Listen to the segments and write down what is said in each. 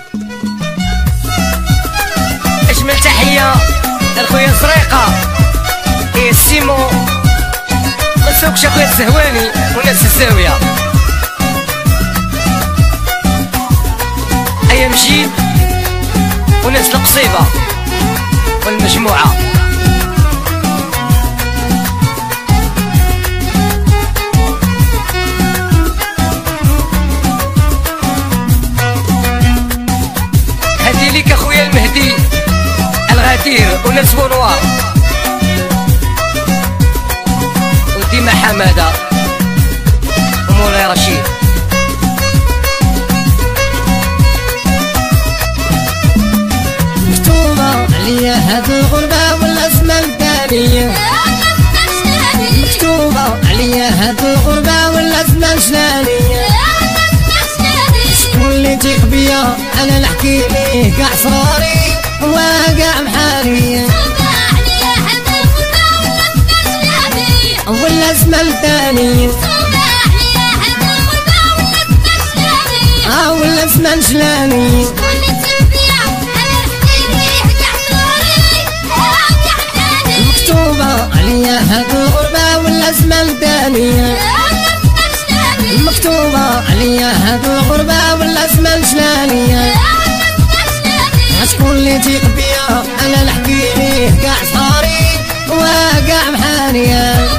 اجمل تحيه لخويا زريقه ايه سيمو ما تسوقش اخويا الزهواني وناس الزاويه ايا مجيد وناس القصيبه والمجموعه. هدي ليك اخويا المهدي الغدير وناس بونوار وديما حماده ومولاي رشيد. مكتوبة عليا هاد الغربة والأزمة الثانية، مكتوبة عليا هاد الغربة والأزمة الجنانية. شكون اللي تيق بيا أنا نحكي ليه كاع صراري وكاع محالي، والأزمة الثانية والأزمة الجنانية. مكتوبة عليا هاد الغربة والأزمة الثانية، مكتوبة عليا هاد الغربة والأزمة الجنانية. شكون اللي تيق بيا أنا نحكي ليه كاع صاري وكاع محانية،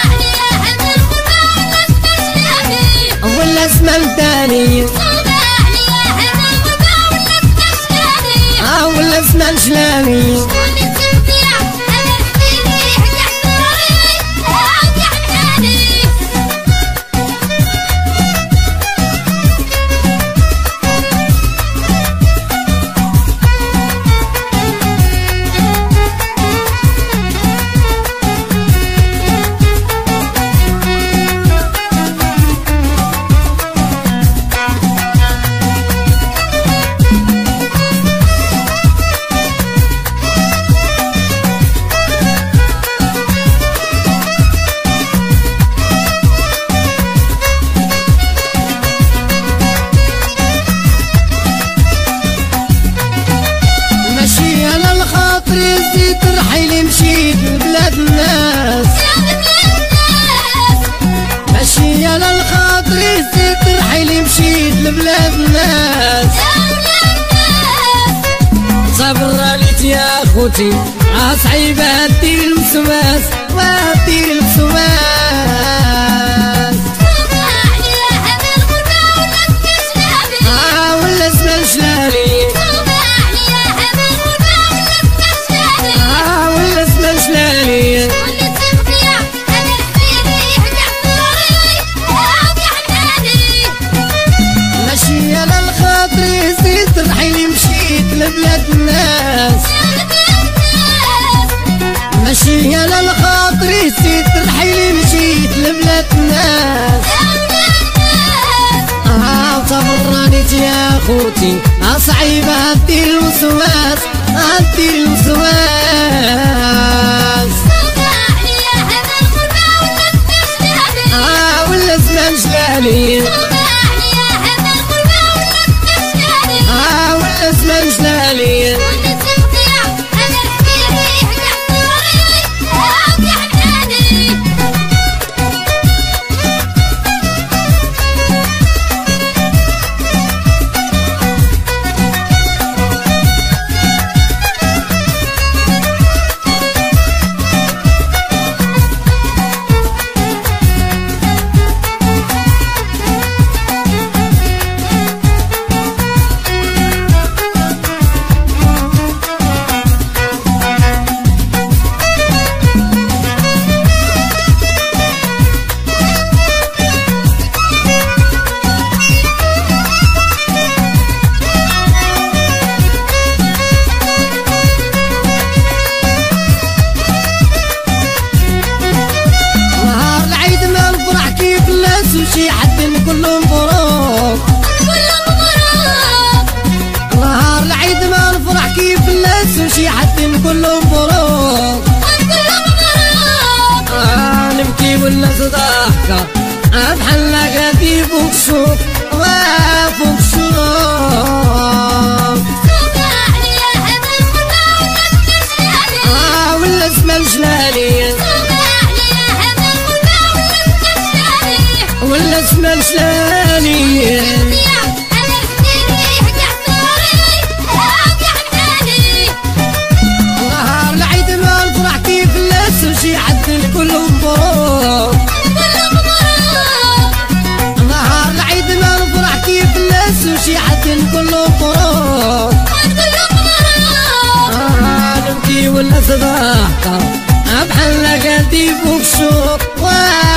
والأزمة الثانية والأزمة الجنانية. ترحيلي مشيت لبلاد الناس، ماشي على الخاطر زيد ترحيلي مشيت لبلاد الناس. صبر عليك يا خوتي عصعيبة دير الوسواس ودير الوسواس. والأزمة الجنانية والأزمة الجنانية. ماشي على الخاطر زيد ترحيلي مشيت لبلاد الناس، ماشي على الخاطر زيد ترحيلي مشيت لبلاد الناس. صبرانيت يا خوتي صعيبة دير الوسواس دير الوسواس. والأزمة الجنانية والأزمة الجنانية. شي حد كله مبروك، نهار العيد ما نفرح كيف الناس وشي حد كله مبروك. نبكي والناس ضحكة بحالنا غادي فوق السوق فوق السوق. عاد كله قرود نبكي ولا صداقة بحال قادي فوق السوق